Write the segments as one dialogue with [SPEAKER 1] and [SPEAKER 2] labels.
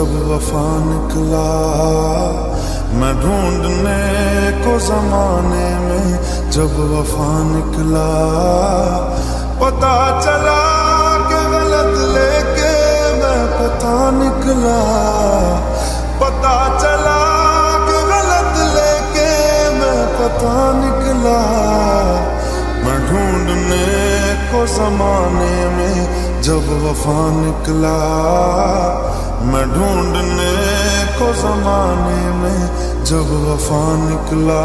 [SPEAKER 1] जब वफा निकला। मैं ढूंढने को जमाने में जब वफा निकला। पता चला कि गलत लेके मैं पता निकला। पता चला कि गलत लेके मैं पता निकला। मैं ढूंढने को जमाने में जब वफा निकला। मैं ढूंढने को जमाने में जब वफा निकला।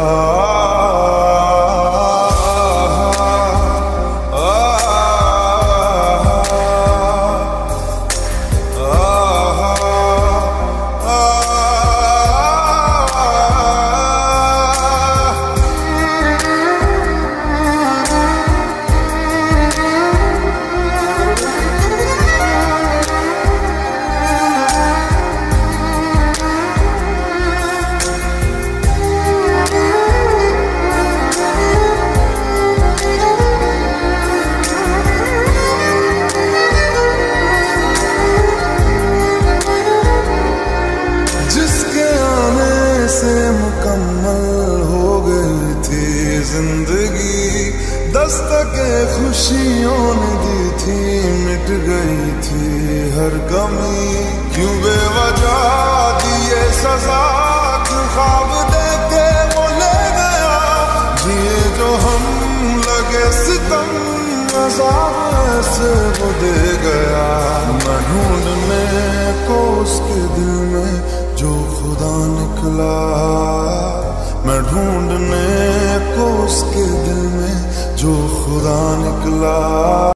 [SPEAKER 1] मुकम्मल हो गई थी जिंदगी, दस्तके खुशियों ने दी थी, मिट गई थी हर कमी। क्यों बेवजह दिए सजा, क्यों ख्वाब देके वो ले गया। जिए जो हम लगे सितम, अज़ाब ऐसे वो दे गया। मैं ढूंढने को उसके दिल में जो खुदा निकला। मैं ढूंढने को उसके दिल में जो खुदा निकला।